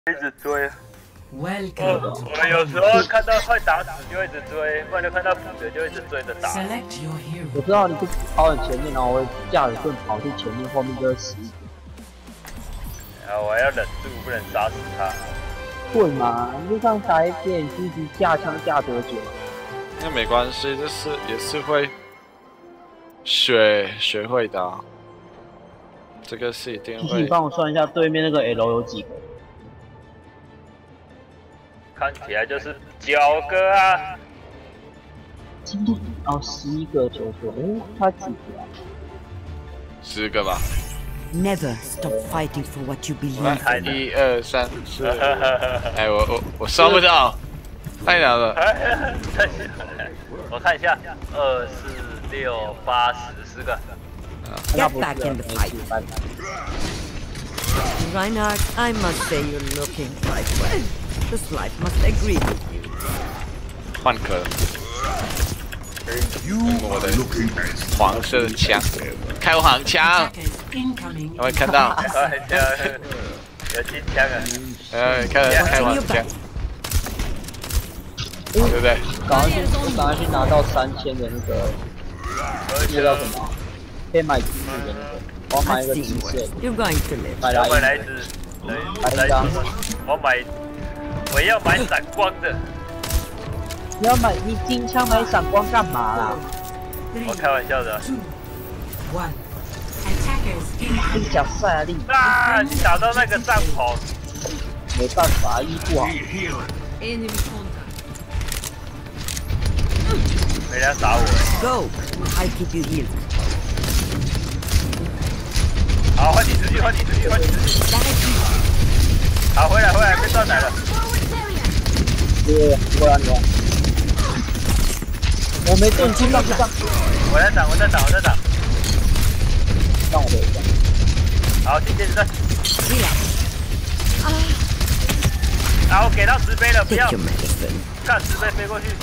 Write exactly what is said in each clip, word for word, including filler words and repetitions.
一直追。 Welcome. 我我有时候看到快打死就一直追，不然就看到死的就一直追着打。 Select your hero. 我知道你不跑很前面，然后我会架着盾跑去前面，后面就会死一点。 然后我要忍住，不能杀死他。 会吗？就像打一点狙击架枪架多久？ 那没关系，就是也是会学学会的、啊。这个是一定会。 你帮我算一下对面那个 L 有几个？ 看起来就是九个啊。 真的？哦，十一个九个，哎，他几个啊？ 十个吧。 Never stop fighting for what you believe. 一二三四，哎，我我我算不到，太难了。 我看一下，二四六八十四个。 Get back in the fight. Reinhardt, I must say you're looking quite well. This life must agree with you. 换壳。我的黄色枪，开黄枪，有没有看到？ 有金枪啊！ 哎，看开黄枪，对不对？ 赶快去，我赶快去拿到三千的那个，那叫什么？可以买金子的那个，我要买一个极限。 You're going to live. 买来买来一只，来一张。我买，我要买闪光的。 你要买你金枪买闪光干嘛啦？ 我开玩笑的。 你脚赛力啊！你打到那个帐篷， 没办法，衣不好。 没人打我。 Go, I keep you healed. 好，换你出去，换你出去，换你出去。好，回来回来，被断奶了。 对，过来你。 我没盾，去上去上。 我在挡，我在挡，我在挡。 让我回一下。 好，进接着战。啊！我给到石碑了，不要。看石碑飞过去。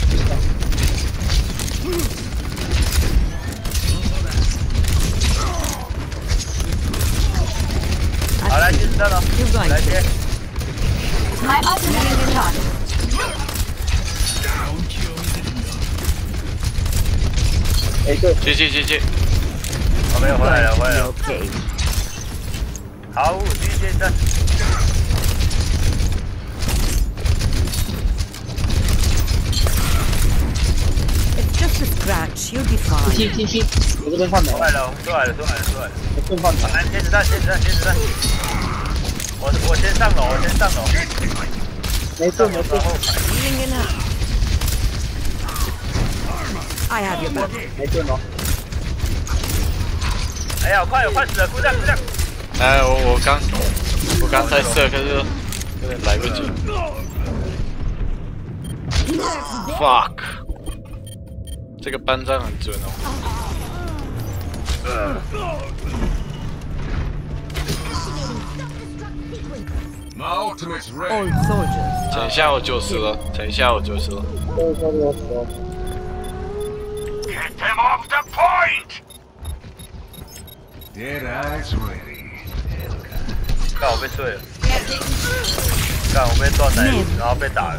好，来接着战了，来接。 My ultimate is on. 哎，对， 接接接接， 我没有回来了，回来了。好，继续接战。 It's just a scratch. You'll be fine. 七七七，我这边换没出来了，出来了，出来了，出来了。 我盾换没。 来，接子弹，接子弹，接子弹。我我先上楼，我先上楼。 没盾没盾。 Healing enough. I have your back. 没盾哦。 哎呀，快快死了，姑娘姑娘。 哎，我我刚我刚才射，可是有点来不及。Fuck， 这个班长很准哦。 All soldiers. 等一下我九十了，等一下我九十了。 对对对对。 Get them off the point! Dead eyes ready. 干我被睡了，干我被断奶，然后被打了。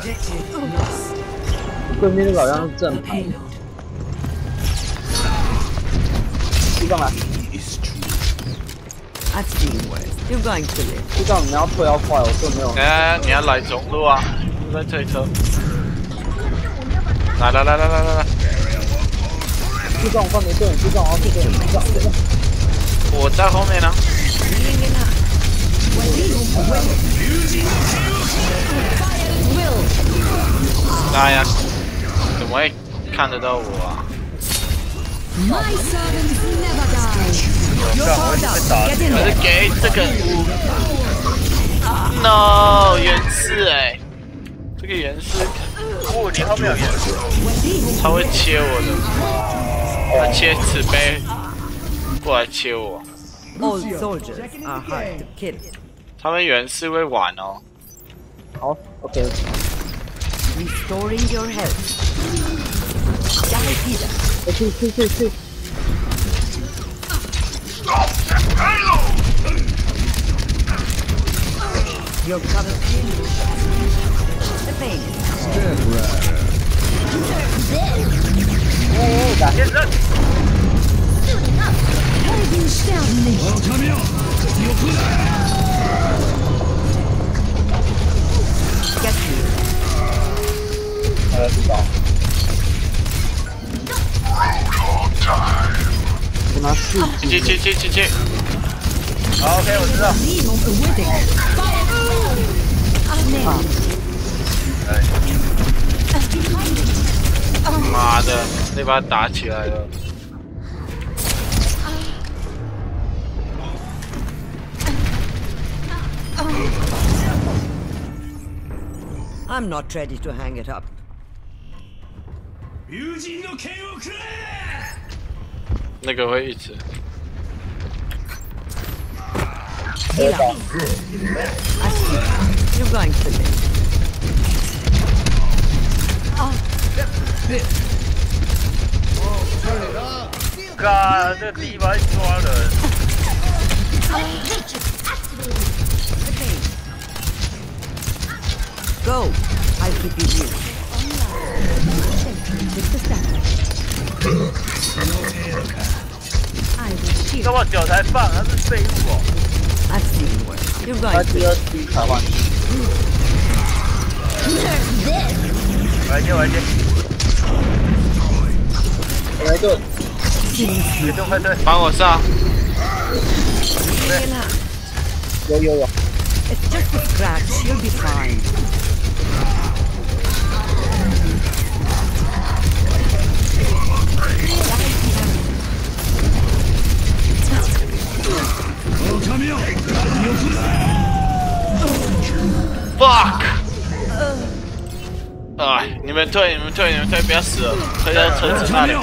对面那个好像是正牌。去干嘛？ I've seen worse. You're going to live. 知道你们要退要快，我盾没有。 哎，你要来中路啊！你在推车。来来来来来来来。 知道我放没盾，知道我要退盾，知道知道。 我在后面呢。哎呀，怎么会看得到我啊？ My servants never die. 干我被打了。 可是给这个 ，no 原氏哎，这个原氏， 哦，你后面有人。 他会切我的，他切纸杯过来切我。 All soldiers are hard to kill. 他们原氏会玩哦。 好 ，OK。 Restoring your health. Dahida. 我去去去去。 Stop the payload! You're covered in the pain. 先生， Helden sterben nicht. Get you. 呃，知道。跟他试切切切切切！ 好 ，OK， 我知道。 妈的，那把打起来了。 I'm not ready to hang it up. 那个会一直。 Heal up. I see. You're going to live. God， 这个地方抓人。 Go. I'll keep you here. 这么久才放，他是废物哦。 I've seen worse. You're 他 going to 第二次才换。 我来接，我来接。 我来盾。 快退，快退。 帮我上。 heal up. 有有有。 It's just a scratch. You'll be fine. Fuck！ 哎，你们退，你们退，你们退，不要死了，退到车子那里。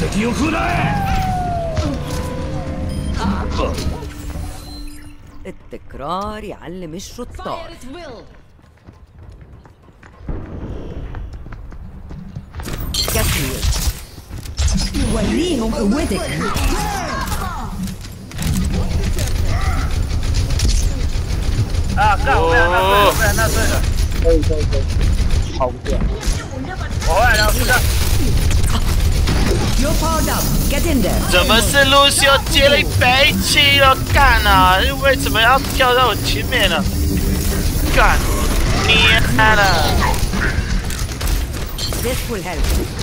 التكرار يعلم الشطار. Get here. وليهم قوتك. 啊，干！我被他纳税了，我被他纳税了。 可以可以可以，跑不掉。 我回来了，副将。 You're powered up. Get in there. 怎么是露西欧接了一杯气了？干啊！为什么要跳到我前面呢？干！你妈的！ This will help.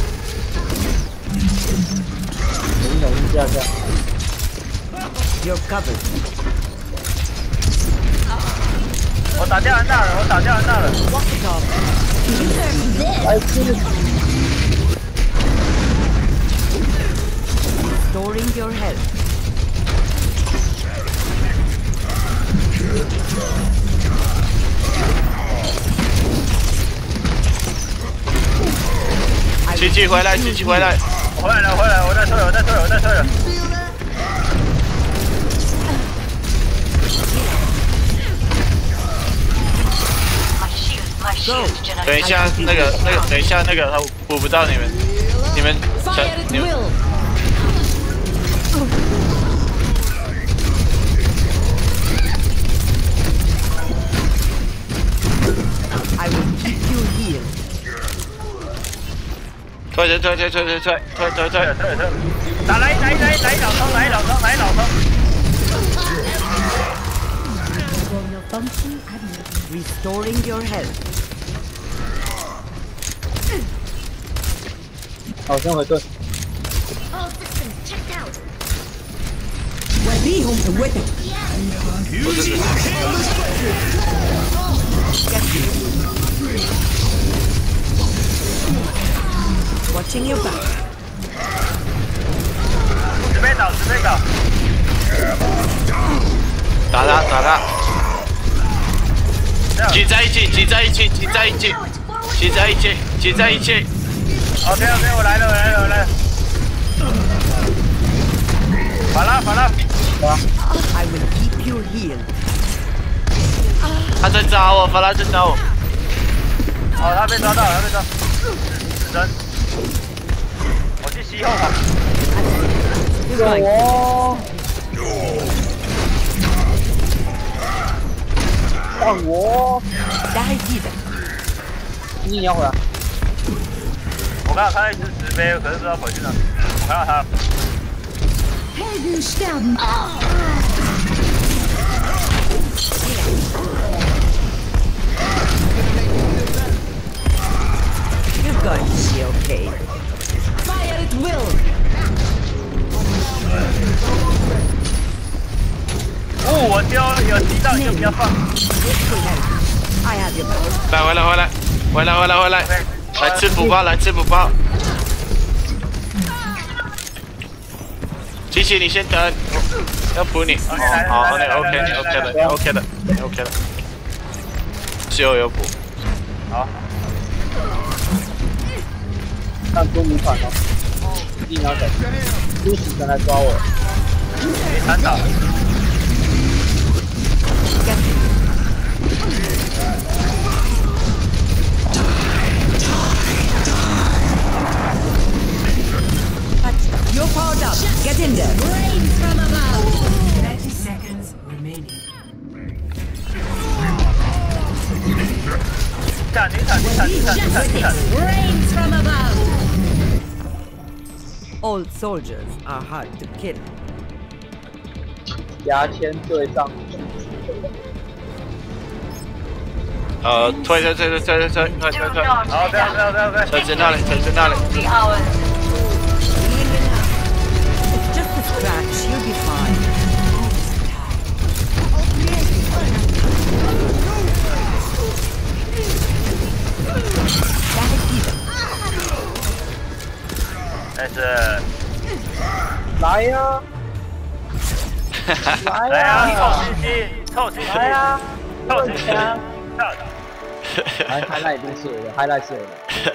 等等一下下。 You're covered. 我打掉人大了，我打掉人大了。 Walk it off. 来吃。 Restoring your health. 琪琪回来，琪琪回来。 我回来了，我回来了，我在退，我在退，我在退了。 等一下，那个那个，等一下那个他补不到你们，你们想你们。 I will keep you here. 退退退退退退退退退退退退！打来来来来老冲，来老冲，来老冲！ Restoring your health. 好，先回盾。 وليهم قوتك. 不是不是。 Watching your back. 准备倒，准备倒。 打他打他。挤在一起，挤在一起，挤在一起，挤在一起，挤在一起。 OK OK， 我来了，我来了，我来了。法拉法拉。 I will keep you healed. 他在找我，法拉在找我。 哦，他被抓到了，他被抓。死神。我去吸后场。 You're going. 我。 换我， Dai Vida. 你要回来。 我刚刚看到一只石碑，可是不知道跑去哪。我看到他。 Helden sterben. You're going to be okay. Fire at will. 哦，我丢有踢到你就不要放。 I have your back. 来，回来，回来，回来，回来，回来，来吃补包，来吃补包。琪琪，你先等，要补你。哦，好，那 OK，你 OK 的，你 OK 的，你 OK 的。只有有补。 好。 看多姆反哦，一定要等，都死神来抓我。 没弹倒。 You're powered up. Get in there. Rain from above. Thirty seconds remaining. 闪！你闪！你闪！你闪！你闪！你闪！ Rain from above. Old soldiers are hard to kill. 牙签对上。 呃，推推推推推推推推推推。 好，不要不要不要不要。 推在那里，推在那里。 It's just a scratch. You'll be fine. Dai Vida. 但是， 来呀！来来啊， 呀！ 臭兮兮，臭兮兮， 来呀！ 臭兮兮， 来，highlight 一定是我的，highlight 是我的。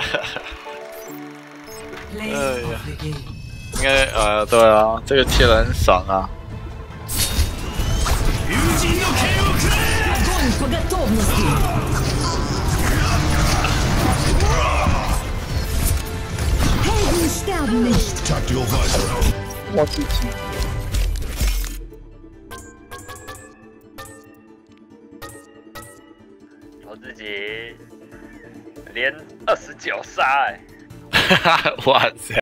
Play Oh, yeah. of the game. 应该呃，对啊，这个贴的很爽啊。 Огонь по готовности. Helden sterben nicht. 我自己。 我自己连二十九杀哎。 哇塞！